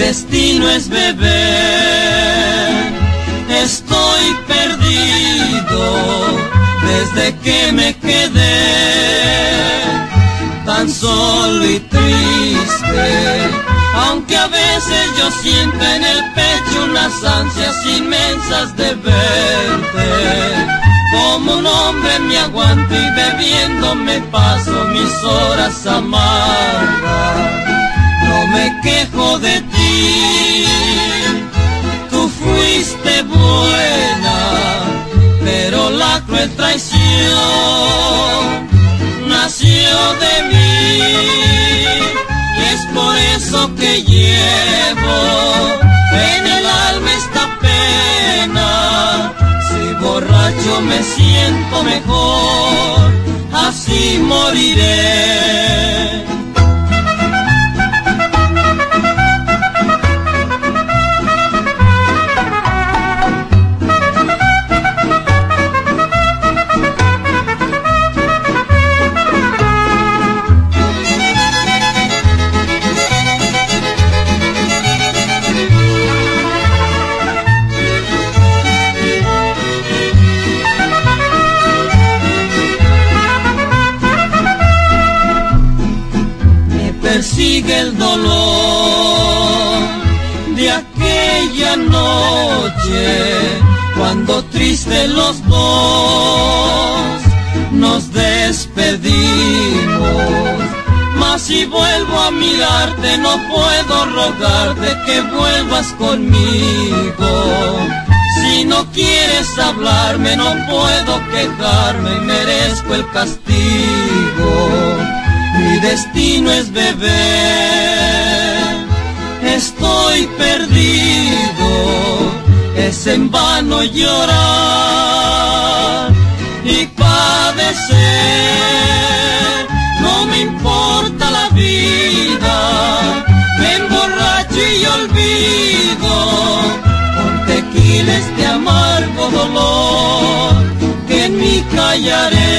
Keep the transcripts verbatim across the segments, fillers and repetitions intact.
destino es beber. Estoy perdido desde que me quedé tan solo y triste, aunque a veces yo siento en el pecho unas ansias inmensas de verte. Como un hombre me aguanto y bebiendo me paso mis horas amargas. No me quejo de ti, tú fuiste buena, pero la cruel traición nació de mí. Y es por eso que llevo en el alma esta pena. Si borracho me siento mejor, así moriré. Persigue el dolor de aquella noche, cuando tristes los dos nos despedimos. Mas si vuelvo a mirarte no puedo rogarte que vuelvas conmigo. Si no quieres hablarme no puedo quejarme y merezco el castigo. Mi destino es beber, estoy perdido, es en vano llorar y padecer. No me importa la vida, me emborracho y olvido, con tequila este amargo dolor que en mí callaré.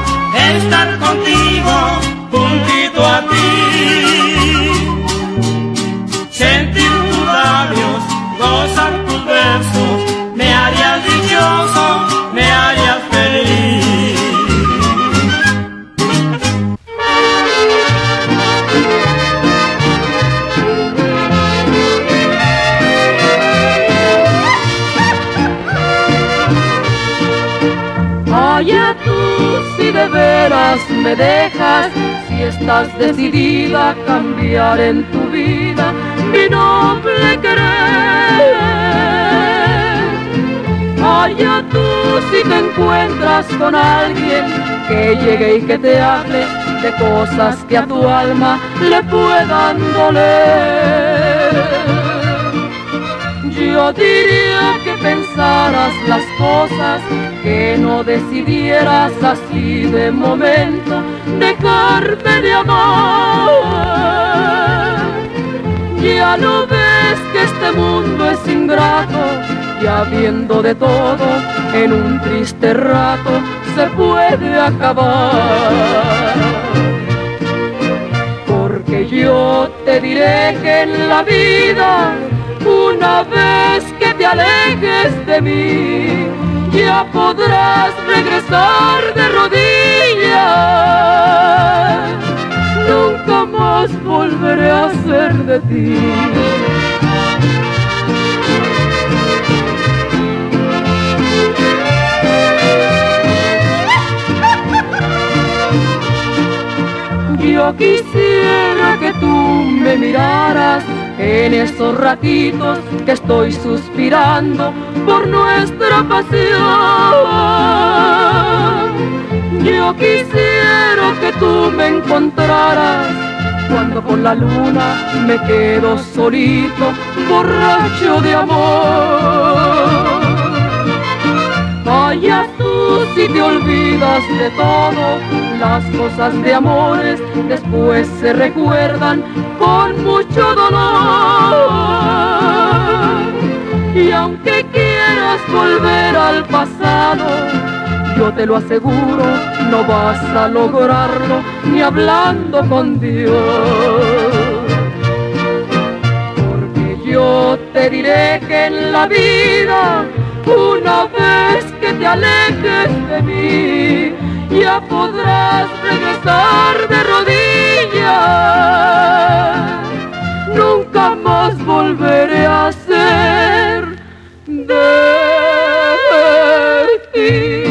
Estar contigo, juntito a ti. jamás me dejas, si estás decidida a cambiar en tu vida mi noble querer. Allá tú si te encuentras con alguien que llegue y que te hable de cosas que a tu alma le puedan doler. Yo diría que pensaras las cosas, que no decidieras así de momento dejarte de amar. Ya no ves que este mundo es ingrato, y habiendo de todo en un triste rato se puede acabar. Porque yo te diré que en la vida, una vez que te alejes de mí, ya podrás regresar de rodillas. Nunca más volveré a ser de ti. Yo quisiera que tú me miraras en esos ratitos que estoy suspirando por nuestra pasión. Yo quisiera que tú me encontraras cuando con la luna me quedo solito, borracho de amor. Vaya tú si te olvidas de todo, las cosas de amores después se recuerdan con mucho dolor. Y aunque quieras volver al pasado, yo te lo aseguro, no vas a lograrlo ni hablando con Dios. Porque yo te diré que en la vida, una vez que te alejes de mí, ya podrás regresar de rodillas. Nunca más volveré a ser de ti.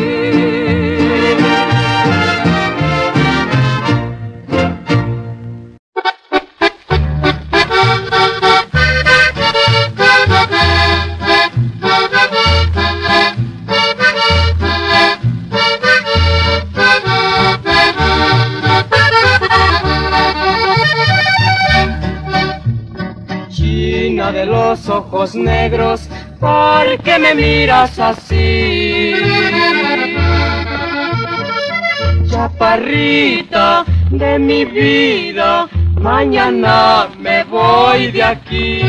De los ojos negros, ¿por qué me miras así? Chaparrita de mi vida, mañana me voy de aquí.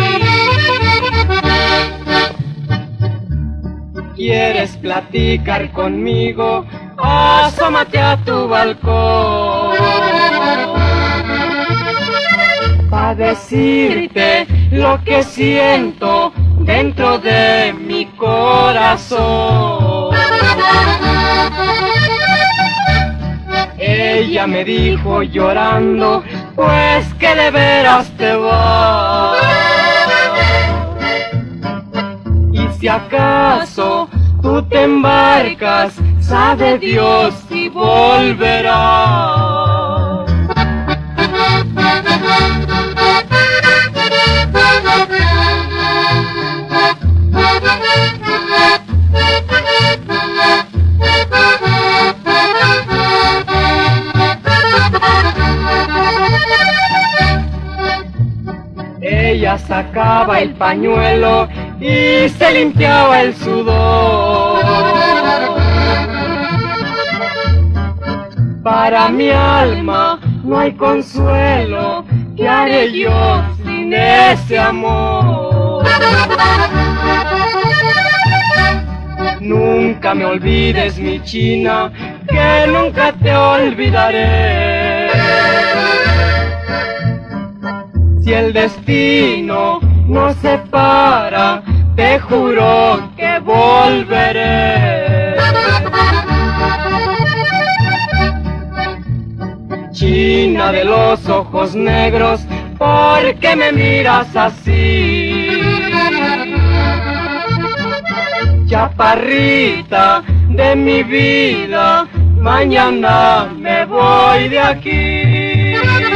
¿Quieres platicar conmigo? Asómate a tu balcón para decirte lo que siento dentro de mi corazón. Ella me dijo llorando, pues que de veras te vas. Y si acaso tú te embarcas, sabe Dios si volverás. Ella sacaba el pañuelo y se limpiaba el sudor. Para mi alma no hay consuelo, ¿qué haré yo sin ese amor? Nunca me olvides, mi china, que nunca te olvidaré. Si el destino nos separa, te juro que volveré. China de los ojos negros, ¿por qué me miras así? Chaparrita de mi vida, mañana me voy de aquí.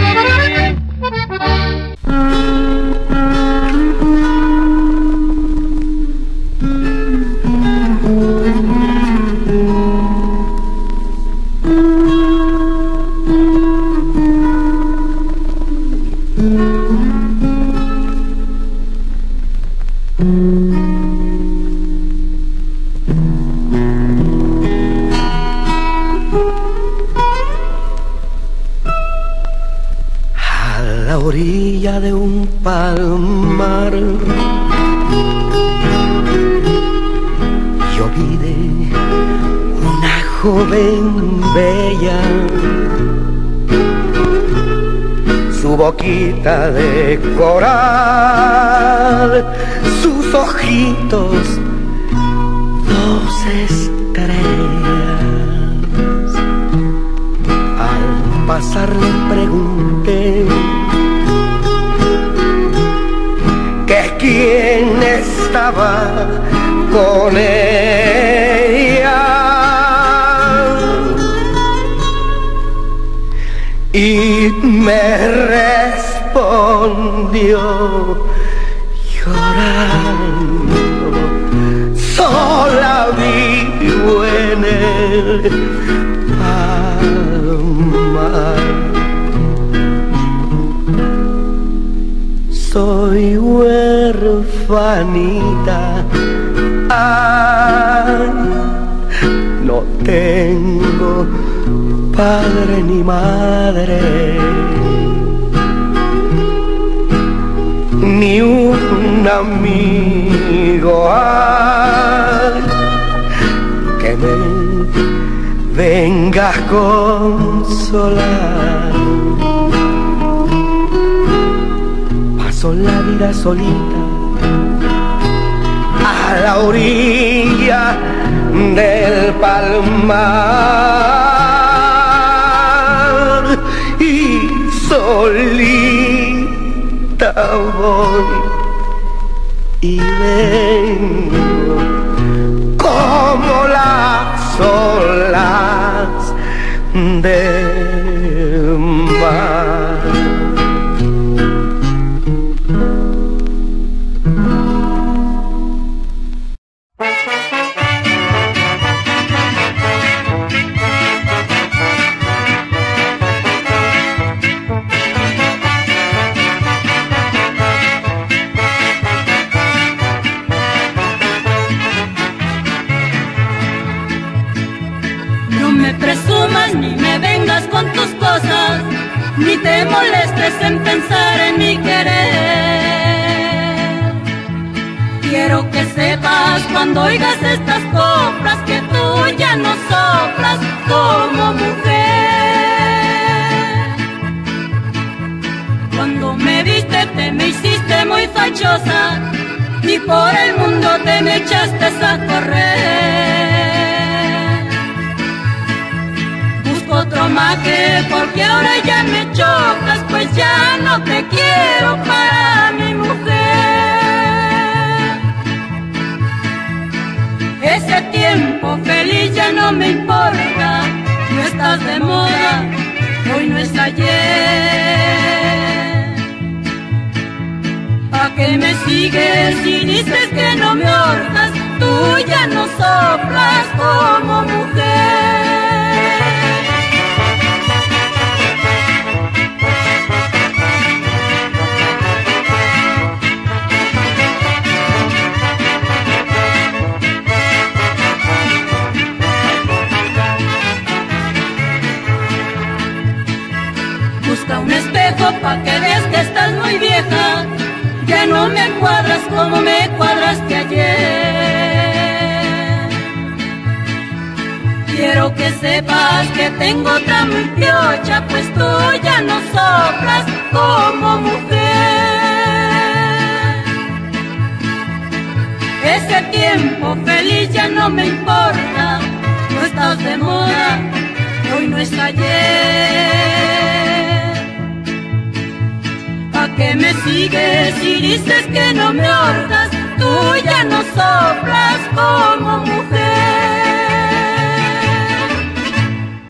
De un palmar yo vi de una joven bella, su boquita de coral, sus ojitos, dos estrellas. Al pasar le pregunté quién estaba con ella, y me respondió llorando: sola vivo en el palmar. Soy huerfanita, ay, no tengo padre ni madre, ni un amigo, ay, que me venga a consolar. La vida solita a la orilla del palmar, y solita voy y vengo como las olas del mar. Ni te molestes en pensar en mi querer. Quiero que sepas cuando oigas estas coplas que tú ya no soplas como mujer. Cuando me viste te me hiciste muy fachosa y por el mundo te me echaste a correr. Otro maje, porque ahora ya me chocas, pues ya no te quiero para mi mujer. Ese tiempo feliz ya no me importa, no estás de moda, hoy no es ayer. ¿A qué me sigues si dices que no me ahorcas? Tú ya no soplas como mujer. Busca un espejo pa' que veas que estás muy vieja. Ya no me cuadras como me cuadraste ayer. Quiero que sepas que tengo otra muy piocha, pues tú ya no soplas como mujer. Ese tiempo feliz ya no me importa, no estás de moda, hoy no es ayer. ¿A qué me sigues si dices que no me ahorcas? Tú ya no soplas como mujer.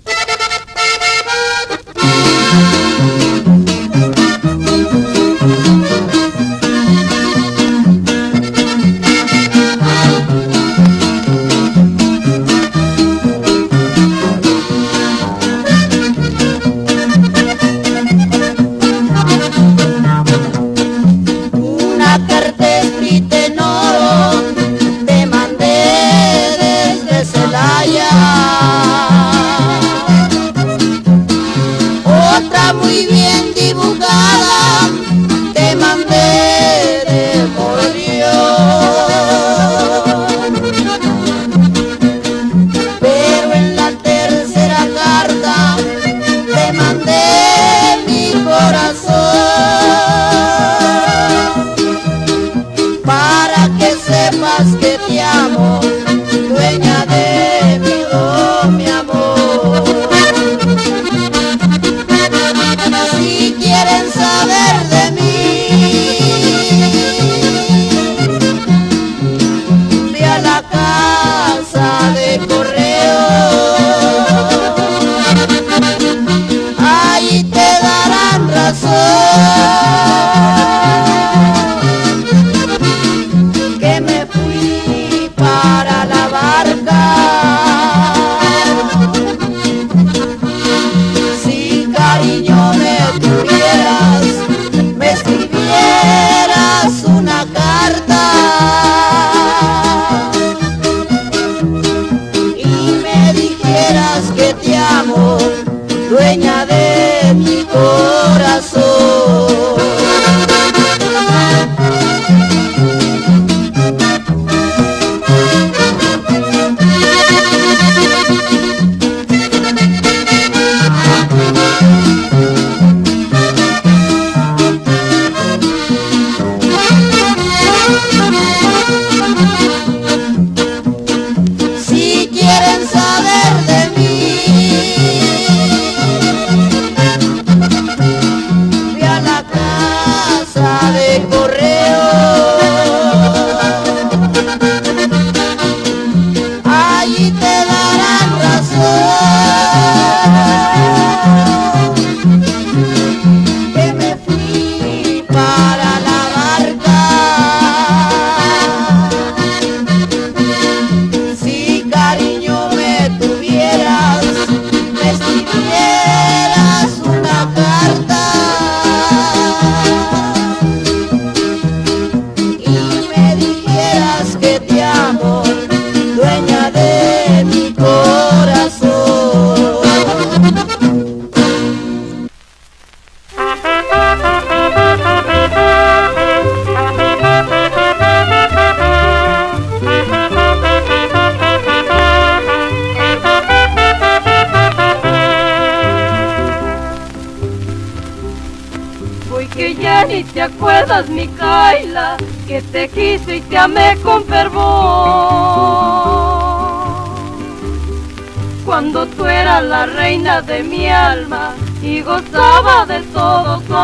De mi alma y gozaba de todo su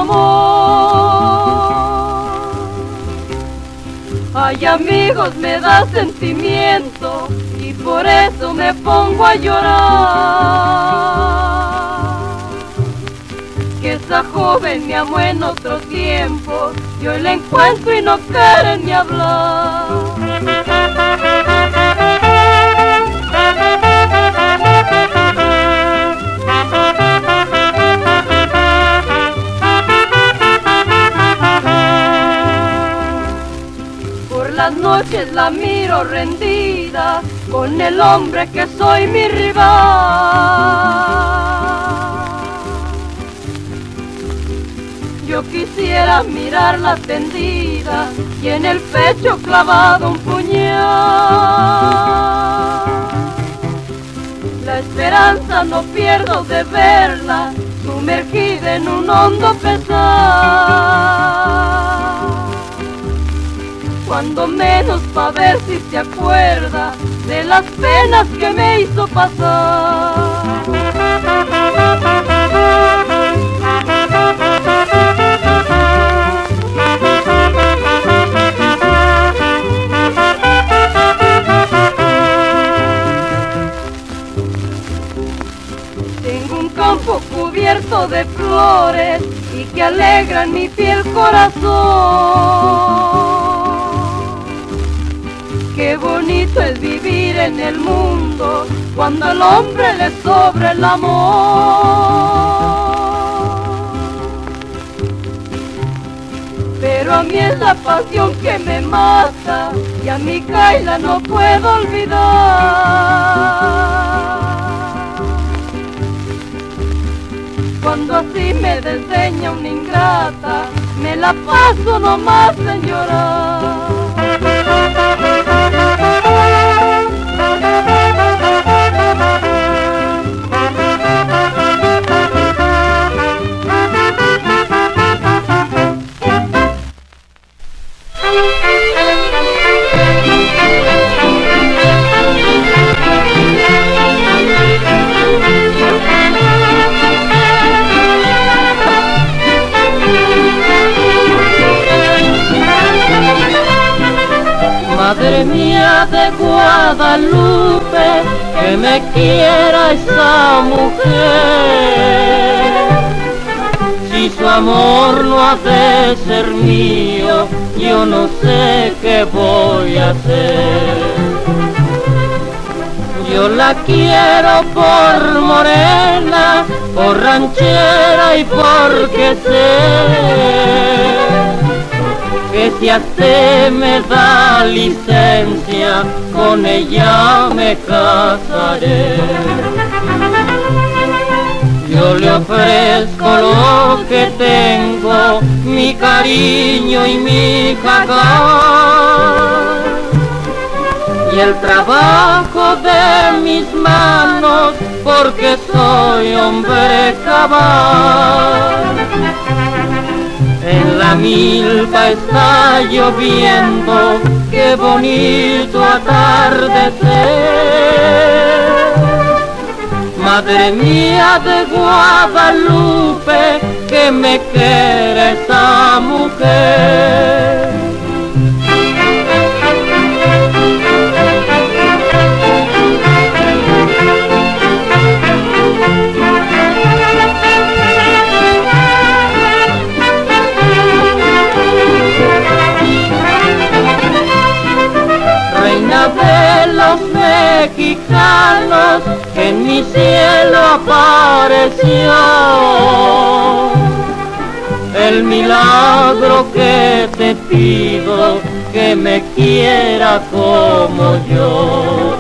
amor. Ay, amigos, me da sentimiento y por eso me pongo a llorar. Que esa joven me amó en otro tiempo y hoy la encuentro y no quiere ni hablar. Las noches la miro rendida con el hombre que soy mi rival. Yo quisiera mirarla tendida y en el pecho clavado un puñal. La esperanza no pierdo de verla sumergida en un hondo pesar. Cuando menos pa' ver si se acuerda de las penas que me hizo pasar. Tengo un campo cubierto de flores flores y que alegran mi fiel corazón. Qué bonito es vivir en el mundo cuando al hombre le sobra el amor. Pero a mí es la pasión que me mata y a mi Kaila no puedo olvidar. Cuando así me desdeña una ingrata, me la paso nomás en llorar. Madre mía de Guadalupe, que me quiera esa mujer. Si su amor no ha de ser mío, yo no sé qué voy a hacer. Yo la quiero por morena, por ranchera y porque sé que si a usted me da licencia, con ella me casaré. Yo le ofrezco lo que tengo, mi cariño y mi jacar, y el trabajo de mis manos, porque soy hombre cabal. En la milpa está lloviendo, qué bonito atardecer. Madre mía de Guadalupe, que me quiere esa mujer. De los mexicanos, que en mi cielo apareció el milagro que te pido, que me quiera como yo.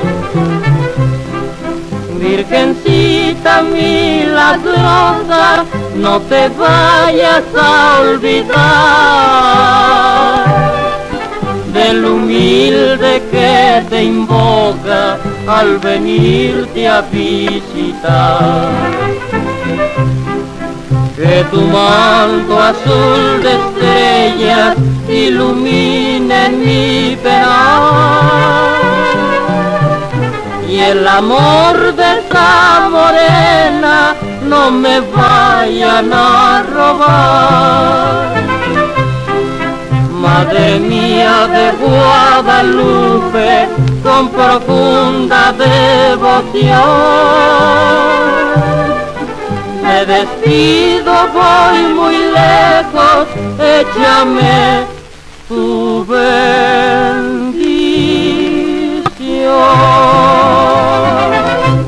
Virgencita milagrosa, no te vayas a olvidar del humilde que te invoca al venirte a visitar. Que tu manto azul de estrellas ilumine mi penar, y el amor de esa morena no me vayan a robar. Madre mía de Guadalupe, con profunda devoción, me despido, voy muy lejos, échame tu bendición.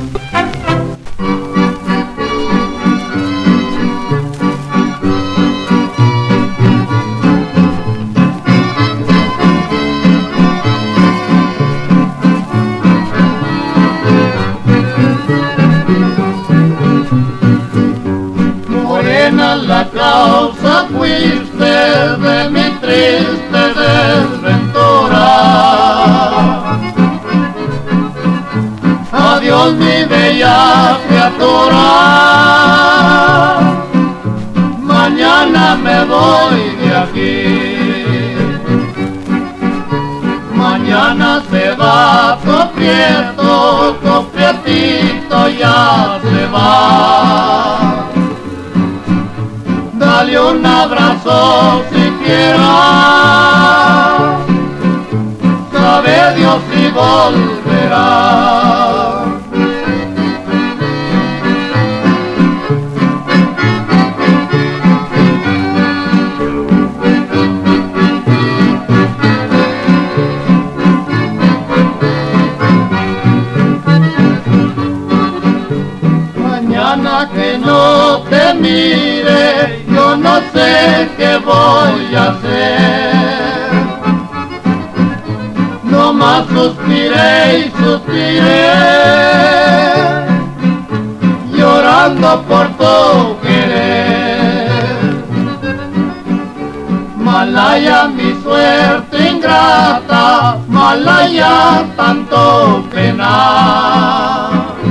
La causa fuiste de mi triste desventura. Adiós mi bella criatura, mañana me voy de aquí. Mañana se va Coprieto, Coprietito ya se va. Dale un abrazo siquiera, sabe Dios si volverá. sé qué voy a hacer. Nomás suspiré y suspiré, llorando por tu querer. Malaya mi suerte ingrata, malaya tanto penar.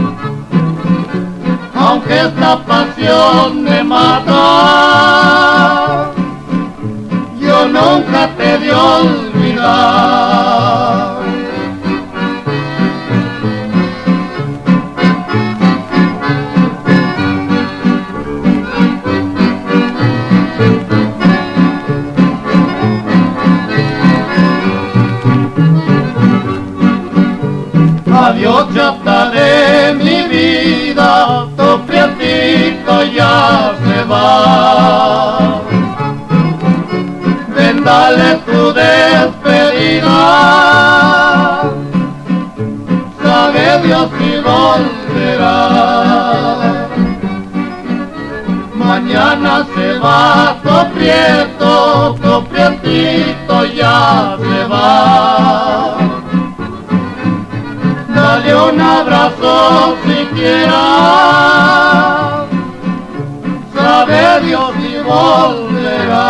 Aunque esta pasión me mata, yo nunca te de olvidar. Adiós chata de mi vida, tu prietito ya se va. Ven, dale tu despedida, sabe Dios si volverá. Mañana se va tu prieto, tu prietito ya se va. Dale un abrazo siquiera, sabe Dios si volverá.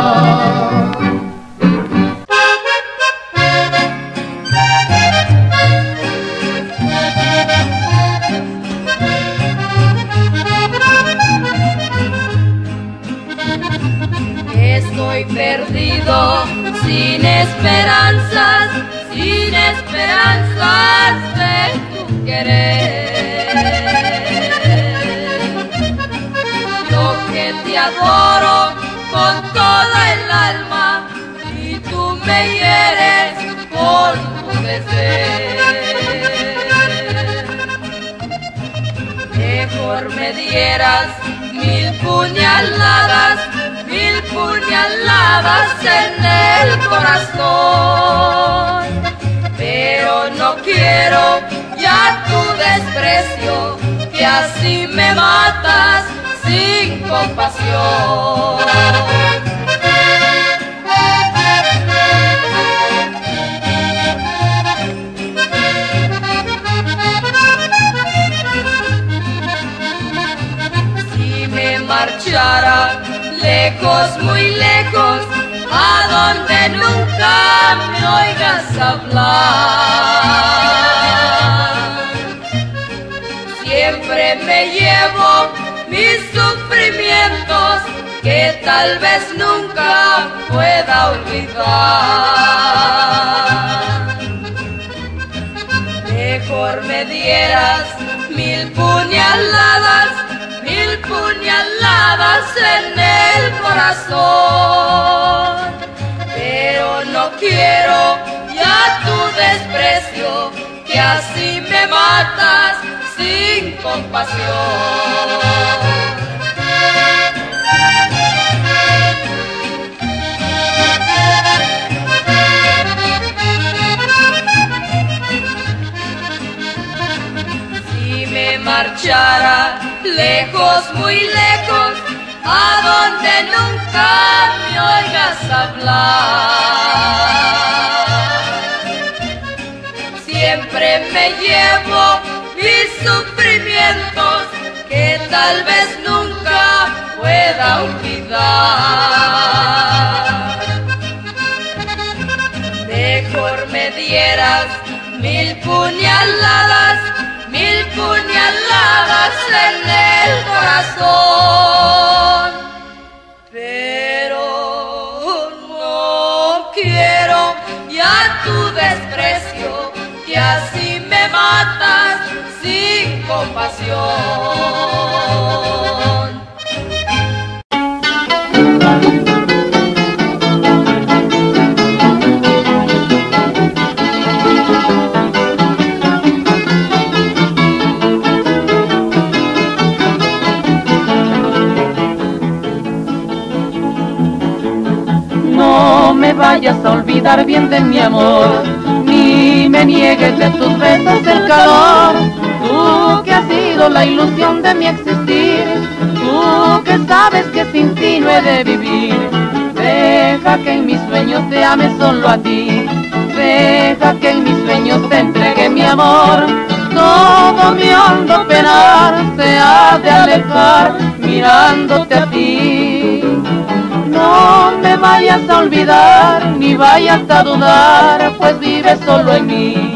Estoy perdido, sin esperanzas, sin esperanzas de tu querer. Yo que te adoro con toda el alma y tú me hieres con tu desdén. Mejor me dieras mil puñaladas, mil puñaladas en el corazón, pero no quiero ya tu desprecio, que así me matas sin compasión. Si me marchara lejos, muy lejos, a donde nunca me oigas hablar, siempre me llevo mis sufrimientos que tal vez nunca pueda olvidar. Mejor me dieras mil puñaladas, mil puñaladas en el corazón, pero no quiero ya tu desprecio, que así me matas sin compasión. Si me marchara lejos, muy lejos, a donde nunca me oigas hablar, siempre me llevo mis sufrimientos que tal vez nunca pueda olvidar. Mejor me dieras mil puñaladas, mil puñaladas en el corazón, pero no quiero ya tu desprecio, que así me matas sin compasión. No me vayas a olvidar bien de mi amor, ni me niegues de tus besos el calor. Tú que has sido la ilusión de mi existir, tú que sabes que sin ti no he de vivir. Deja que en mis sueños te ame solo a ti, deja que en mis sueños te entregue mi amor. Todo mi hondo penar se ha de alejar mirándote a ti. No me vayas a olvidar, ni vayas a dudar, pues vives solo en mí.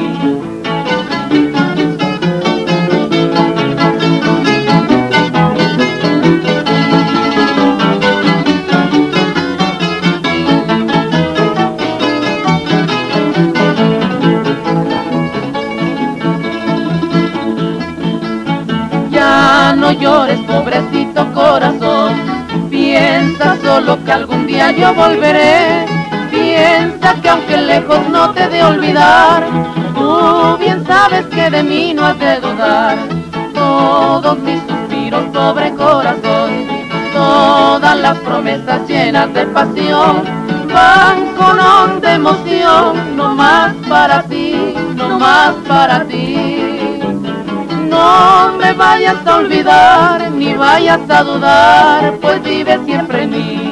Ya no llores, pobrecito corazón, piensa solo que algún día yo volveré. Piensa que aunque lejos no te he de olvidar, tú bien sabes que de mí no has de dudar. Todos mis suspiros, pobre corazón, todas las promesas llenas de pasión, van con honda emoción, no más para ti, no más para ti. No me vayas a olvidar, ni vayas a dudar, pues vive siempre en mí.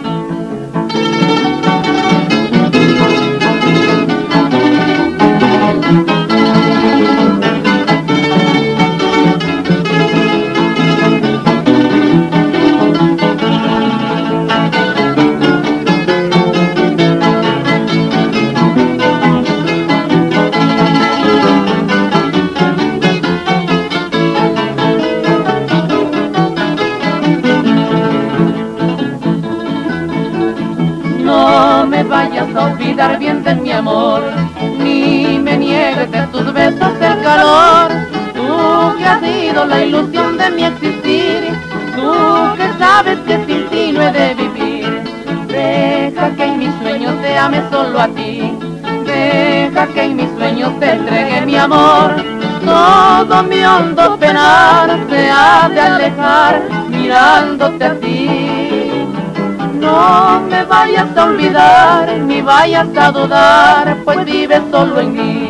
No me vayas a olvidar bien de mi amor, ni me niegues de tus besos el calor. Tú que has sido la ilusión de mi existir, tú que sabes que sin ti no he de vivir. Deja que en mis sueños te ame solo a ti, deja que en mis sueños te entregue mi amor. Todo mi hondo penar se ha de alejar mirándote a ti. No me vayas a olvidar, ni vayas a dudar, pues vives solo en mí.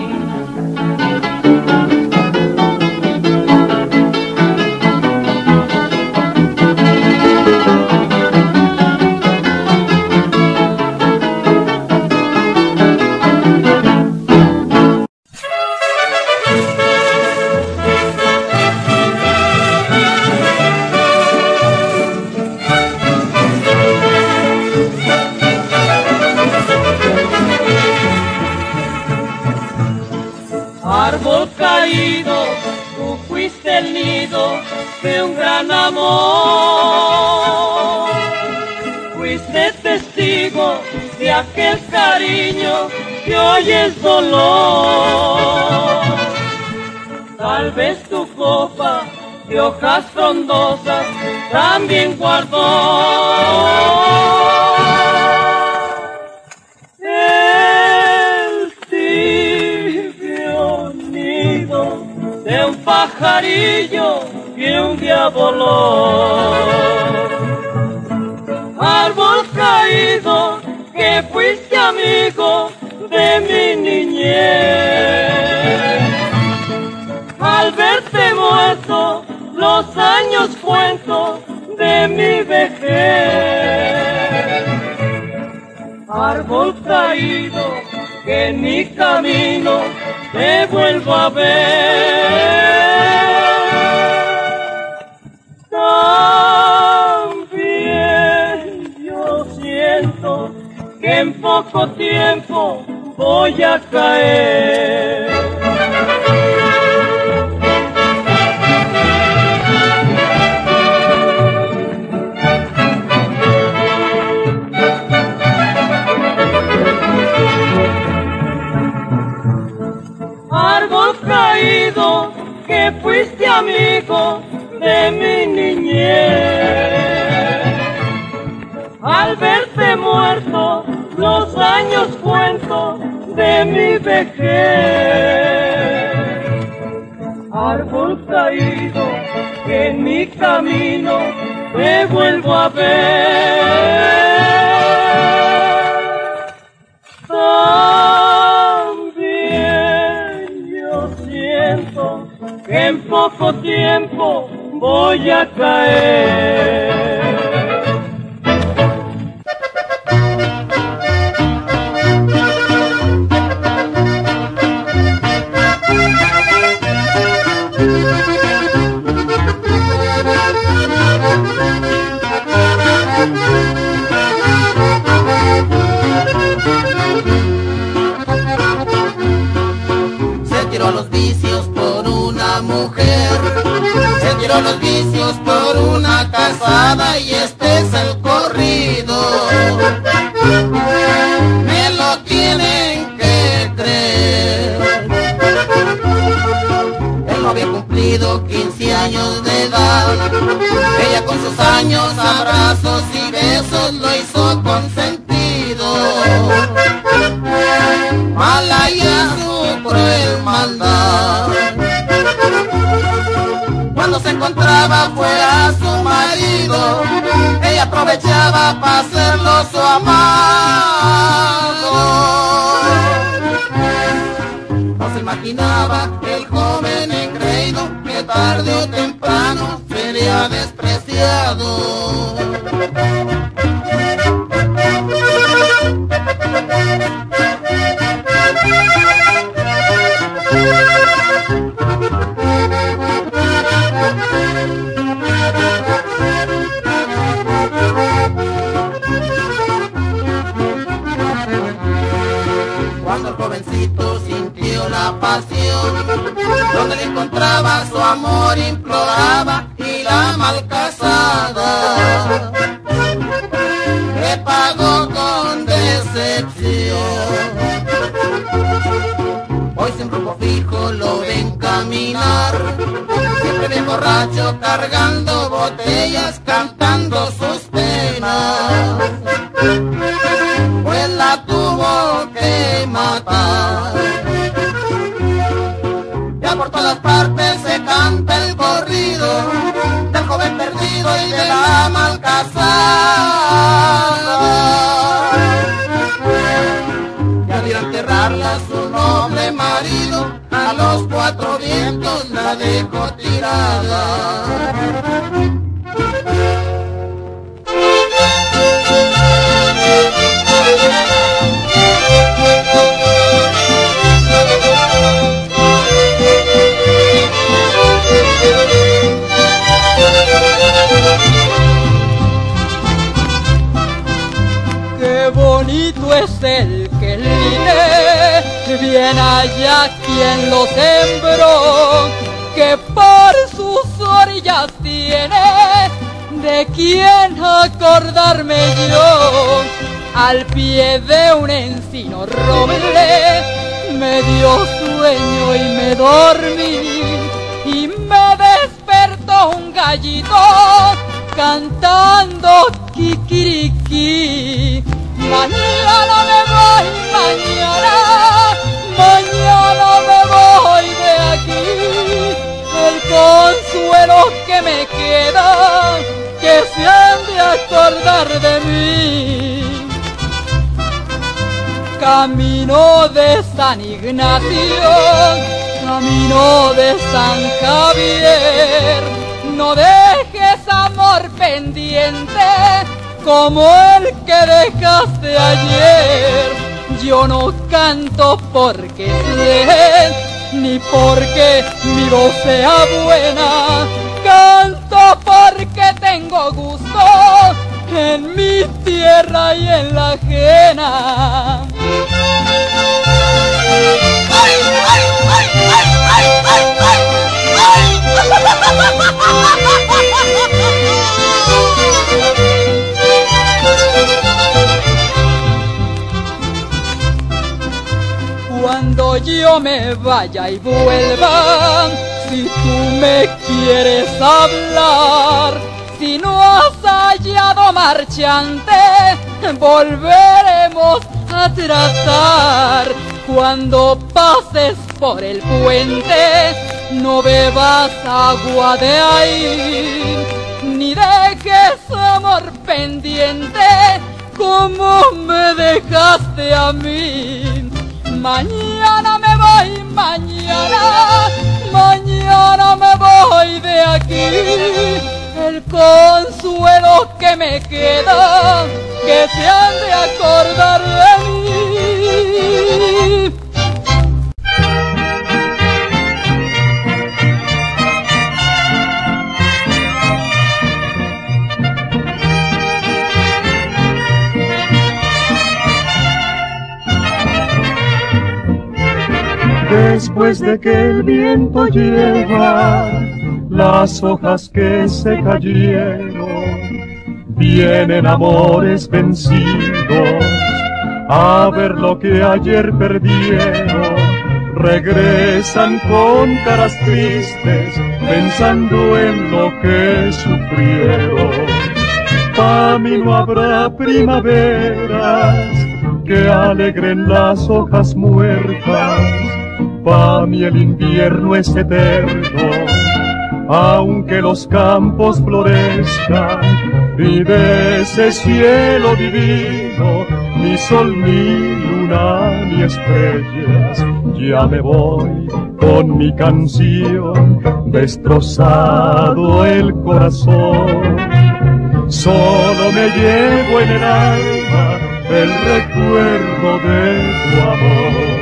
Árbol caído, tú fuiste el nido de un gran amor. Fuiste testigo de aquel cariño que hoy es dolor. Tal vez tu copa de hojas frondosas también guardó de un pajarillo que un día voló. Árbol caído que fuiste amigo de mi niñez. Al verte muerto los años cuento de mi vejez. Árbol caído que en mi camino te vuelvo a ver. También yo siento que en poco tiempo voy a caer. Árbol caído que fuiste amigo de mi niñez. Al verte muerto los años cuento de mi vejez. Árbol caído que en mi camino te vuelvo a ver. También yo siento que en poco tiempo voy a caer. Los vicios por una mujer, se tiró los vicios por una casada y este es el corrido. Me lo tienen que creer. Él no había cumplido quince años de edad, ella con sus años, abrazos y besos lo hizo consentido. Mala ya su cruel maldad. Cuando se encontraba fuera su marido, ella aprovechaba para hacerlo su amado. No se imaginaba el joven engreído que tarde o temprano sería despreciado. Cuando el jovencito sintió la pasión, donde le encontraba su amor imploraba, y la mal casada le pagó con decepción. Hoy sin rumbo fijo lo ven caminar, siempre bien borracho cargando botellas, cantando sus penas, pues la tuvo que matar. Ya por todas partes se canta el corrido del joven perdido y de la mal casada. Ya al ir a enterrarla su noble marido, a los cuatro vientos la dejó tirada. Qué bonito es el que line, bien allá quien lo sembró, que por sus orillas tiene de quién acordarme yo. Al pie de un encino roble me dio sueño y me dormí, y me despertó un gallito cantando kikiriki. Mañana me voy, mañana, mañana me voy de aquí. El consuelo que me queda, que se han de acordar de mí. Camino de San Ignacio, camino de San Javier, no dejes amor pendiente como el que dejaste ayer. Yo no canto porque sé, ni porque mi voz sea buena, canto porque tengo gusto en mi tierra y en la ajena. Cuando yo me vaya y vuelva, si tú me quieres hablar, si no has hallado marchante, volveremos a tratar. Cuando pases por el puente, no bebas agua de ahí, ni dejes amor pendiente como me dejaste a mí. Mañana me voy, mañana, mañana me voy de de aquí, el consuelo que me queda, que se han de acordar de mí. Después de que el viento lleva las hojas que se cayeron, vienen amores vencidos a ver lo que ayer perdieron. Regresan con caras tristes pensando en lo que sufrieron. Pa' mí no habrá primaveras que alegren las hojas muertas. Pa' mí el invierno es eterno, aunque los campos florezcan, y de ese cielo divino, ni sol, ni luna, ni estrellas, ya me voy con mi canción, destrozado el corazón. Solo me llevo en el alma el recuerdo de tu amor.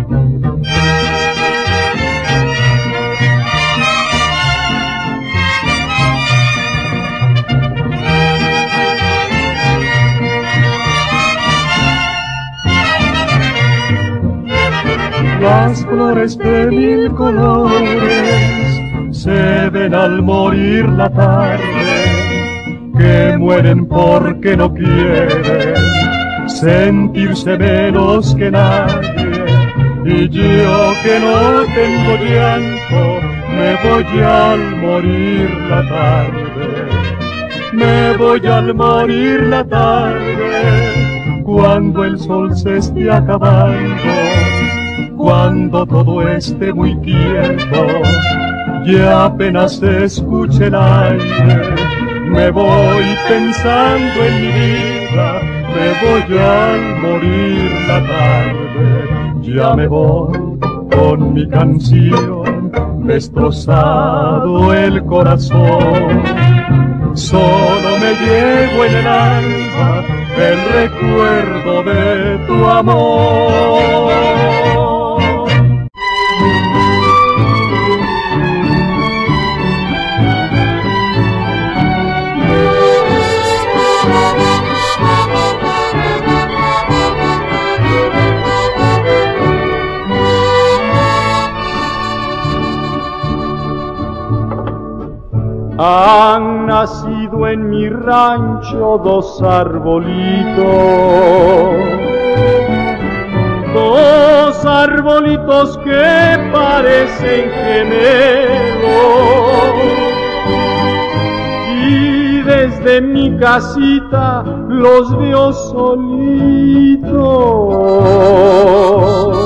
Las flores de mil colores se ven al morir la tarde, que mueren porque no quieren sentirse menos que nadie. Y yo que no tengo llanto, me voy al morir la tarde, me voy al morir la tarde, cuando el sol se esté acabando, cuando todo esté muy quieto, ya apenas se escuche el aire, me voy pensando en mi vida, me voy al morir la tarde, ya me voy con mi canción, destrozado el corazón. Solo me llevo en el alma el recuerdo de tu amor. Han nacido en mi rancho dos arbolitos, dos arbolitos que parecen gemelos, y desde mi casita los veo solitos.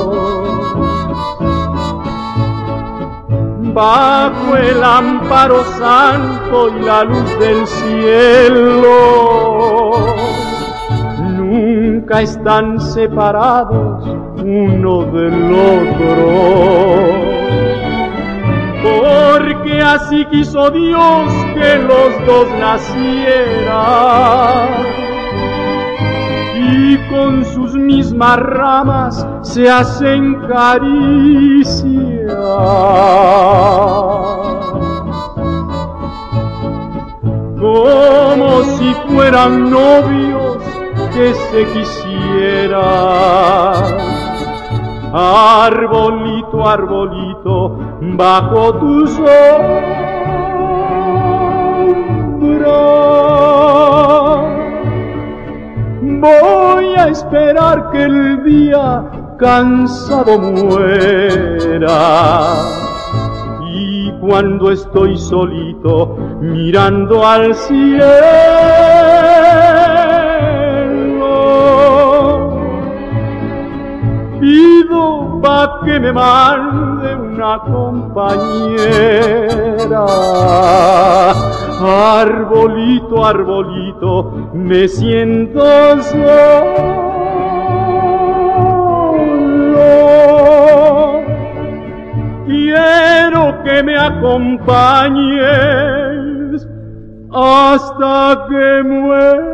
Bajo el amparo santo y la luz del cielo, nunca están separados uno del otro, porque así quiso Dios que los dos nacieran, y con sus mismas ramas se hacen caricias. Como si fueran novios que se quisieran. Arbolito, arbolito, bajo tu sombra voy a esperar que el día cansado muera, y cuando estoy solito mirando al cielo, pido pa' que me mande una compañera. Arbolito, arbolito, me siento solo. Quiero que me acompañes hasta que muera.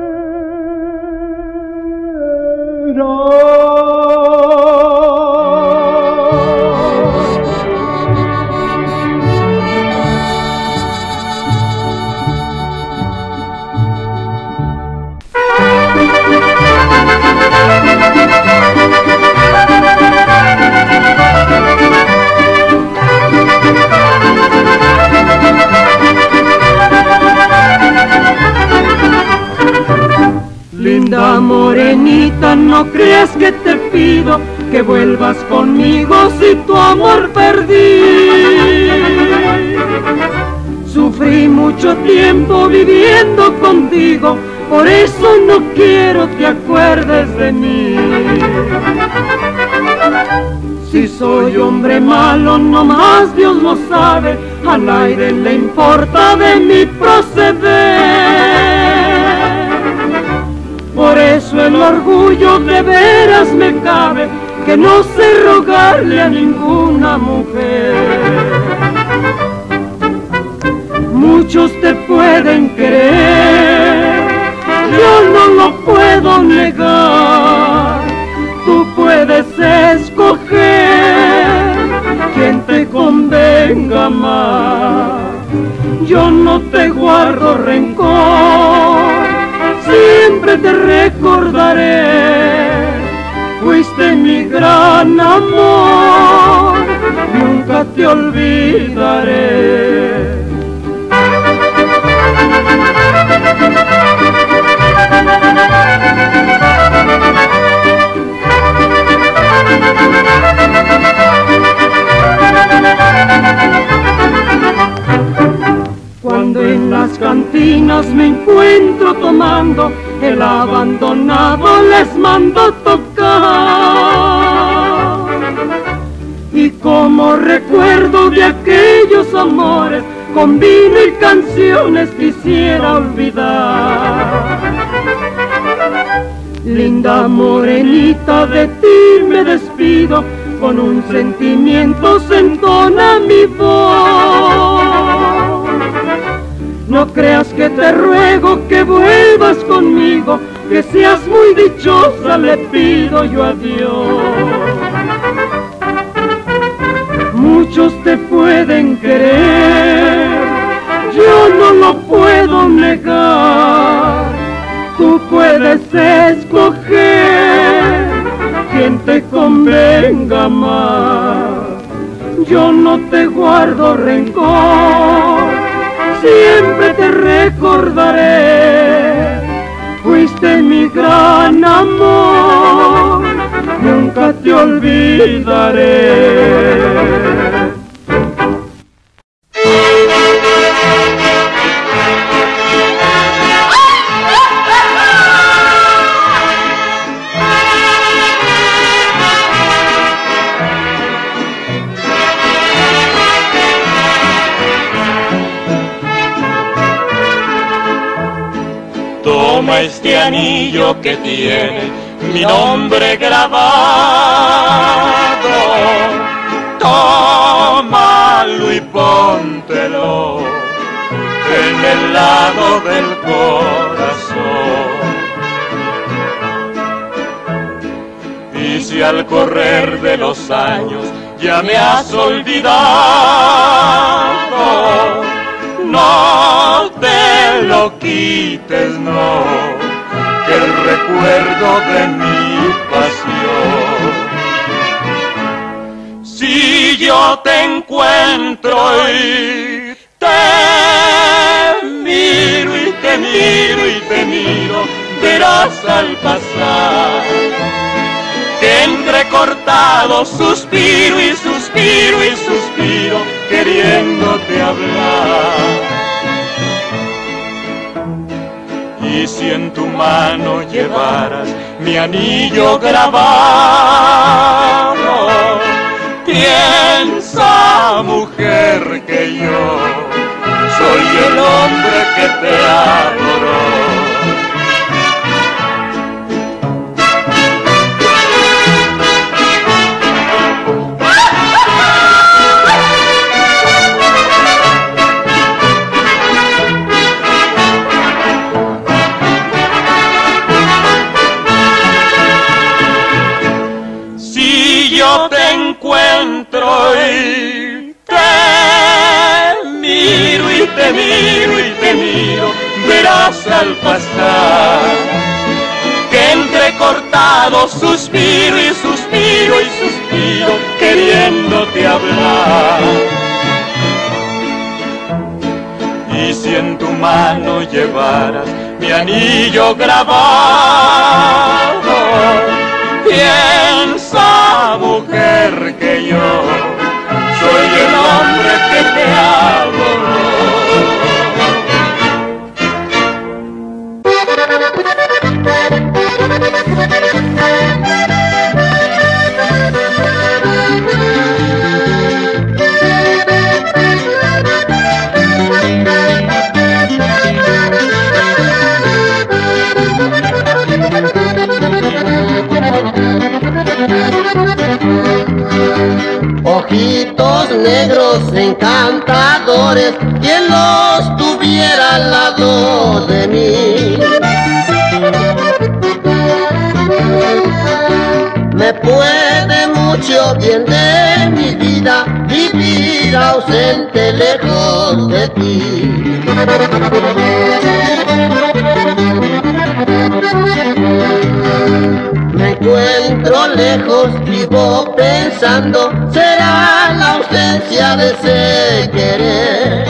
Linda morenita, no creas que te pido que vuelvas conmigo si tu amor perdí. Sufrí mucho tiempo viviendo contigo, por eso no quiero te acuerdes de mí. Si soy hombre malo, nomás Dios lo sabe, a nadie le importa de mi proceder. Por eso el orgullo de veras me cabe, que no sé rogarle a ninguna mujer. Muchos te pueden querer, yo no lo puedo negar. Tú puedes escoger quien te convenga más. Yo no te guardo rencor, siempre te recordaré. Fuiste mi gran amor, nunca te olvidaré. Cuando en las cantinas me encuentro tomando, el abandonado les mando tocar. Y como recuerdo de aquellos amores, con vino y canciones quisiera olvidar. Linda morenita, de ti me despido, con un sentimiento se entona mi voz. No creas que te ruego que vuelvas conmigo, que seas muy dichosa, le pido yo a Dios. Muchos te pueden querer, yo no lo puedo negar. Tú puedes escoger quien te convenga más. Yo no te guardo rencor, siempre te recordaré. Fuiste mi gran amor, nunca te olvidaré. Toma este anillo que tiene mi nombre grabado, tómalo y póntelo en el lado del corazón. Y si al correr de los años ya me has olvidado, no te lo quites, no, que el recuerdo de mi pasión. Si yo te encuentro y te miro y te miro y te miro, verás al pasar que entrecortado suspiro y suspiro y suspiro, queriéndote hablar. Y si en tu mano llevaras mi anillo grabado, piensa, mujer, que yo soy el hombre que te adoró. yo te encuentro y te miro y te miro y te miro, verás al pasar que entrecortado suspiro y suspiro y suspiro queriéndote hablar. Y si en tu mano llevaras mi anillo grabado, piensa, mujer, que yo soy el hombre que te adoró. Ojitos negros encantadores, quien los tuviera al lado de mí. Me puede mucho bien de mi vida vivir ausente lejos de ti. Me encuentro lejos, vivo pensando, será la ausencia de ese querer.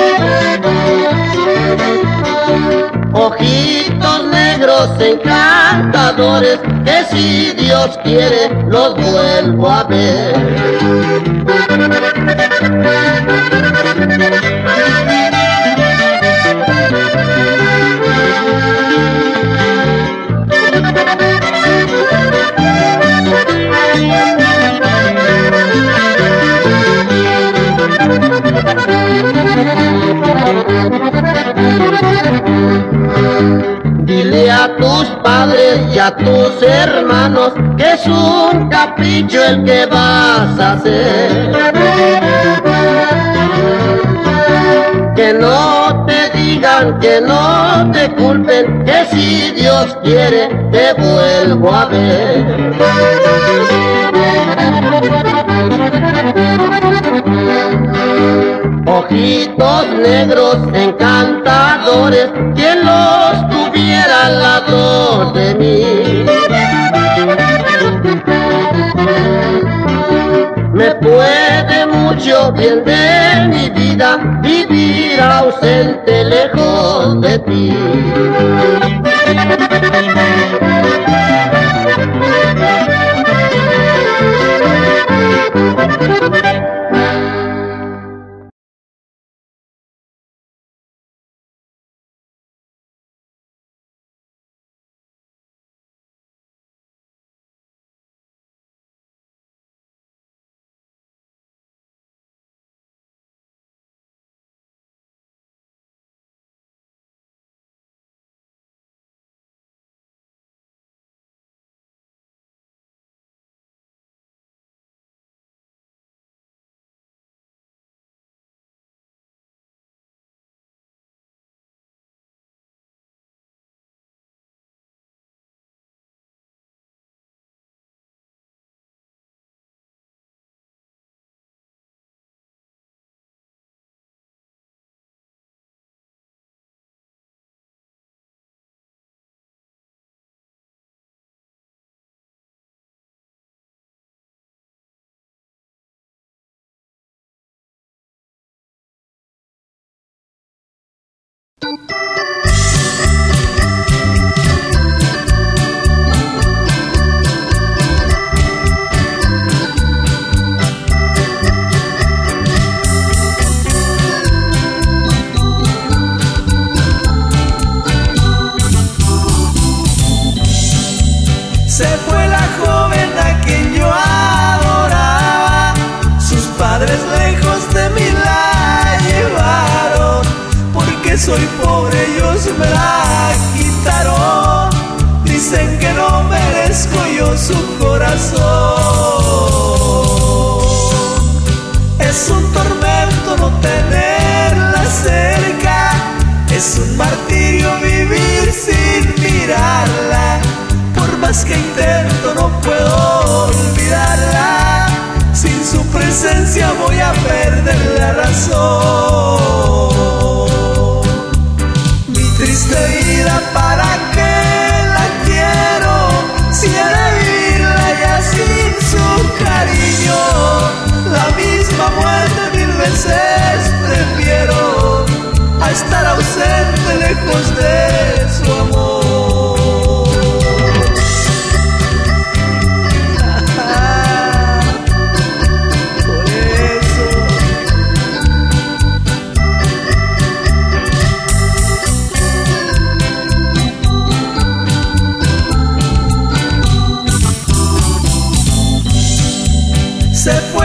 Ojitos negros encantadores, que si Dios quiere los vuelvo a ver. Dile a tus padres y a tus hermanos que es un capricho el que vas a hacer. Que no te digan, que no te culpen, que si Dios quiere te vuelvo a ver. Ojitos negros encantadores, quien los tuviera al lado de mí. Me puede mucho bien de mi vida vivir ausente lejos de ti. Se fue la joven a quien yo adoraba, sus padres lejos de mí la llevaron, porque soy pobre. se fue.